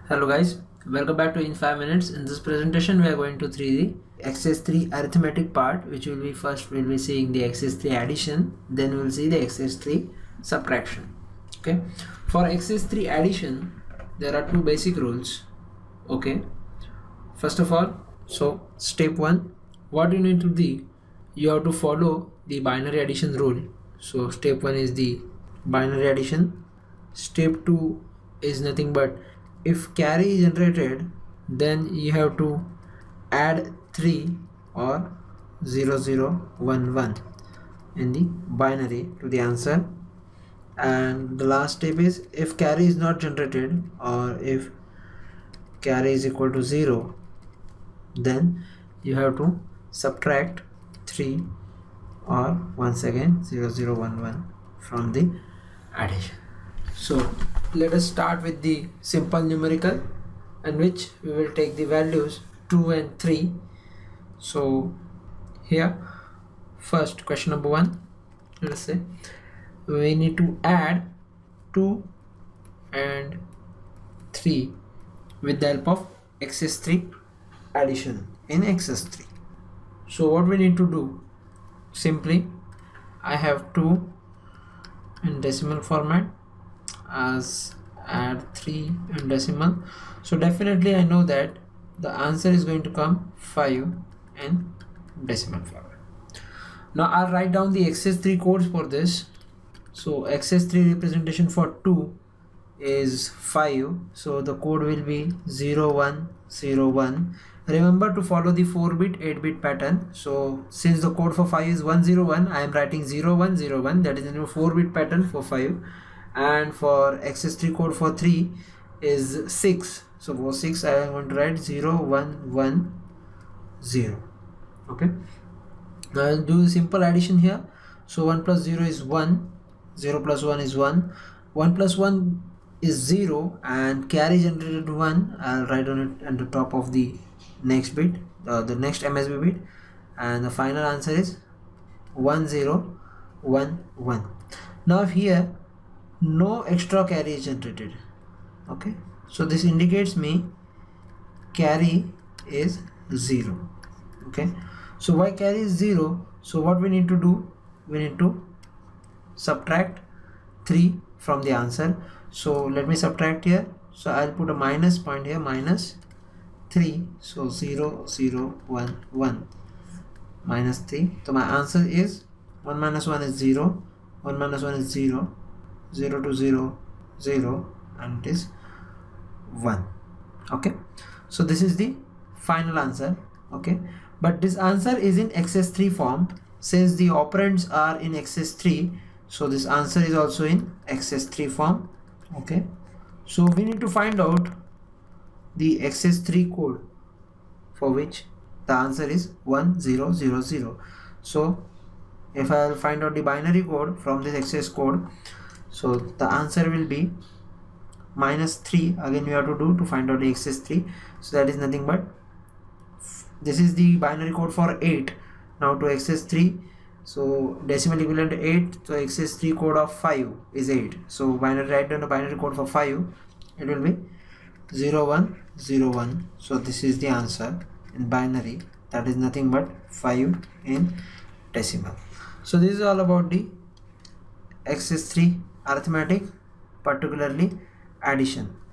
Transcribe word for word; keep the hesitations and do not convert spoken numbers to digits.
Hello guys, welcome back to In five minutes. In this presentation we are going to three D exercise three arithmetic part, which will be first we'll be seeing the exercise three addition, then we'll see the exercise three subtraction. Okay, for exercise three addition there are two basic rules. Okay, first of all, so step one, what you need to do, you have to follow the binary addition rule. So step one is the binary addition. Step two is nothing but if carry is generated, then you have to add three or zero zero one one in the binary to the answer. And the last step is if carry is not generated or if carry is equal to zero, then you have to subtract three or once again zero zero one one from the addition. So let us start with the simple numerical, in which we will take the values two and three. So here first question number one, let us say we need to add two and three with the help of exercise three addition in exercise three. So what we need to do, simply I have two in decimal format as add three in decimal, so definitely I know that the answer is going to come five in decimal format. Now I'll write down the exercise three codes for this. So exercise three representation for two is five, so the code will be zero one zero one. Remember to follow the four bit eight bit pattern. So since the code for five is one zero one, I am writing zero one zero one, that is in a four bit pattern for five. And for exercise three code for three is six, so for six I am going to write zero one one zero. Okay, now I'll do simple addition here. So one plus zero is one, zero plus one is one, one plus one is zero, and carry generated one. I'll write on it at the top of the next bit, uh, the next M S B bit, and the final answer is one zero one one. Now here no extra carry is generated. Okay, so this indicates me carry is zero. Okay, so why carry is zero? So what we need to do, we need to subtract three from the answer. So let me subtract here. So I'll put a minus point here, minus three, so zero zero one one minus three. So my answer is one minus one is zero, one minus one is zero, zero to zero zero, and it is one. Okay, so this is the final answer. Okay, but this answer is in exercise three form. Since the operands are in exercise three, so this answer is also in exercise three form. Okay, so we need to find out the exercise three code for which the answer is one zero zero zero. So if I will find out the binary code from this exercise code, so the answer will be minus three. Again we have to do to find out the exercise three. So that is nothing but, this is the binary code for eight. Now to exercise three, so decimal equivalent to eight, so exercise three code of five is eight. So binary, write down the binary code for five, it will be zero one zero one. So this is the answer in binary, that is nothing but five in decimal. So this is all about the exercise three arithmetic, particularly addition.